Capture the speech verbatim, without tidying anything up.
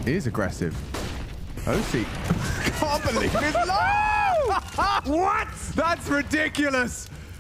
is aggressive. Osee. Can't believe his life! What? That's ridiculous.